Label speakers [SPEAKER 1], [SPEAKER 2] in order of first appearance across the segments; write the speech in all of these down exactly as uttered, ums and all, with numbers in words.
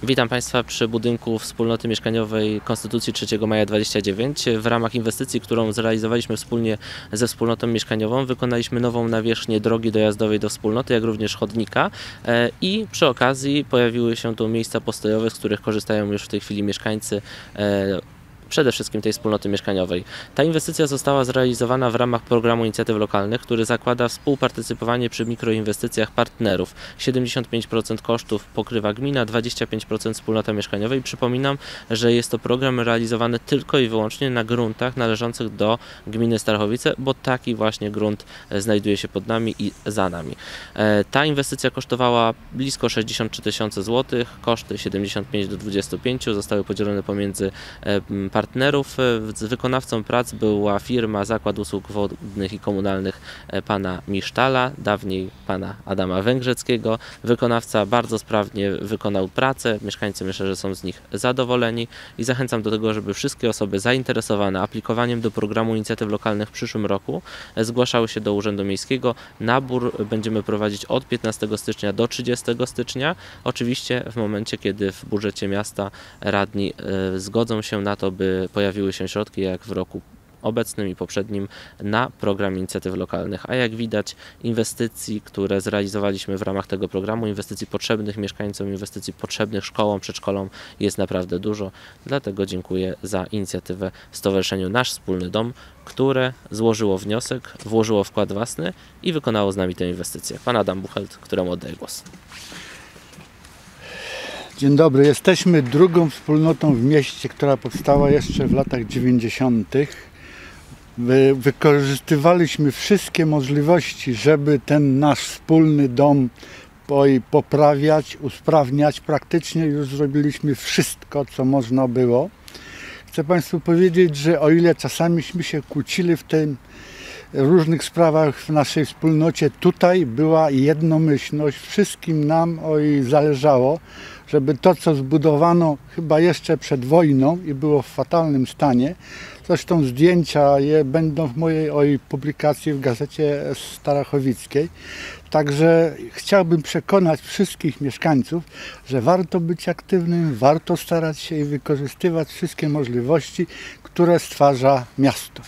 [SPEAKER 1] Witam Państwa przy budynku Wspólnoty Mieszkaniowej Konstytucji trzeciego maja dwudziestego dziewiątego. W ramach inwestycji, którą zrealizowaliśmy wspólnie ze Wspólnotą Mieszkaniową, wykonaliśmy nową nawierzchnię drogi dojazdowej do wspólnoty, jak również chodnika, i przy okazji pojawiły się tu miejsca postojowe, z których korzystają już w tej chwili mieszkańcy przede wszystkim tej wspólnoty mieszkaniowej. Ta inwestycja została zrealizowana w ramach programu inicjatyw lokalnych, który zakłada współpartycypowanie przy mikroinwestycjach partnerów. siedemdziesiąt pięć procent kosztów pokrywa gmina, dwadzieścia pięć procent wspólnota mieszkaniowa. I przypominam, że jest to program realizowany tylko i wyłącznie na gruntach należących do gminy Starachowice, bo taki właśnie grunt znajduje się pod nami i za nami. Ta inwestycja kosztowała blisko sześćdziesiąt trzy tysiące złotych, koszty siedemdziesiąt pięć do dwudziestu pięciu zostały podzielone pomiędzy partnerów. Wykonawcą prac była firma Zakład Usług Wodnych i Komunalnych pana Misztala, dawniej pana Adama Węgrzeckiego. Wykonawca bardzo sprawnie wykonał pracę, mieszkańcy myślę, że są z nich zadowoleni i zachęcam do tego, żeby wszystkie osoby zainteresowane aplikowaniem do programu inicjatyw lokalnych w przyszłym roku zgłaszały się do Urzędu Miejskiego. Nabór będziemy prowadzić od piętnastego stycznia do trzydziestego stycznia. Oczywiście w momencie, kiedy w budżecie miasta radni zgodzą się na to, by pojawiły się środki, jak w roku obecnym i poprzednim, na program inicjatyw lokalnych. A jak widać, inwestycji, które zrealizowaliśmy w ramach tego programu, inwestycji potrzebnych mieszkańcom, inwestycji potrzebnych szkołom, przedszkolom jest naprawdę dużo. Dlatego dziękuję za inicjatywę Stowarzyszeniu Nasz Wspólny Dom, które złożyło wniosek, włożyło wkład własny i wykonało z nami tę inwestycję. Pan Adam Buchelt, któremu oddaję głos.
[SPEAKER 2] Dzień dobry. Jesteśmy drugą wspólnotą w mieście, która powstała jeszcze w latach dziewięćdziesiątych. Wy, wykorzystywaliśmy wszystkie możliwości, żeby ten nasz wspólny dom poprawiać, usprawniać. Praktycznie już zrobiliśmy wszystko, co można było. Chcę Państwu powiedzieć, że o ile czasamiśmy się kłócili w tym różnych sprawach w naszej wspólnocie, tutaj była jednomyślność. Wszystkim nam oj zależało, żeby to, co zbudowano chyba jeszcze przed wojną i było w fatalnym stanie, zresztą zdjęcia je będą w mojej oj publikacji w Gazecie Starachowickiej. Także chciałbym przekonać wszystkich mieszkańców, że warto być aktywnym, warto starać się i wykorzystywać wszystkie możliwości, które stwarza miasto.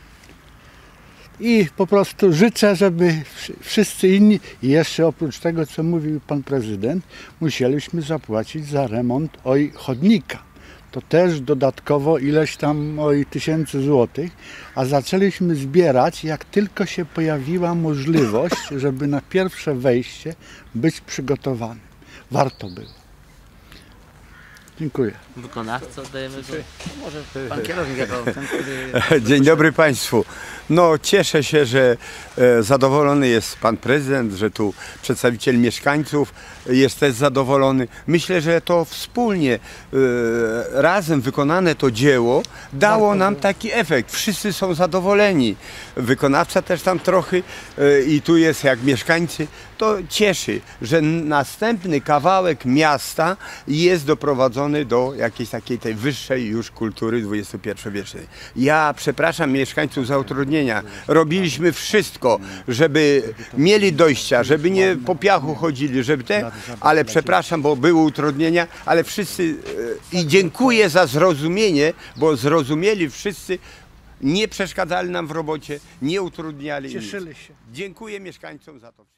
[SPEAKER 2] I po prostu życzę, żeby wszyscy inni, i jeszcze oprócz tego, co mówił pan prezydent, musieliśmy zapłacić za remont oj chodnika. To też dodatkowo ileś tam oj tysięcy złotych, a zaczęliśmy zbierać, jak tylko się pojawiła możliwość, żeby na pierwsze wejście być przygotowanym. Warto było. Dziękuję.
[SPEAKER 1] Wykonawca oddajemy go.
[SPEAKER 3] Może pan kierownik jako ten,
[SPEAKER 4] który... Dzień dobry Państwu. No cieszę się, że e, zadowolony jest pan prezydent, że tu przedstawiciel mieszkańców jest też zadowolony. Myślę, że to wspólnie, e, razem wykonane to dzieło dało nam taki efekt. Wszyscy są zadowoleni. Wykonawca też tam trochę e, i tu jest jak mieszkańcy. To cieszy, że następny kawałek miasta jest doprowadzony do jakiejś takiej tej wyższej już kultury dwudziestopierwowiecznej. Ja przepraszam mieszkańców za utrudnienia. Robiliśmy wszystko, żeby mieli dojścia, żeby nie po piachu chodzili, żeby te, ale przepraszam, bo były utrudnienia, ale wszyscy i dziękuję za zrozumienie, bo zrozumieli wszyscy, nie przeszkadzali nam w robocie, nie utrudniali.
[SPEAKER 2] Cieszyli się.
[SPEAKER 4] Dziękuję mieszkańcom za to.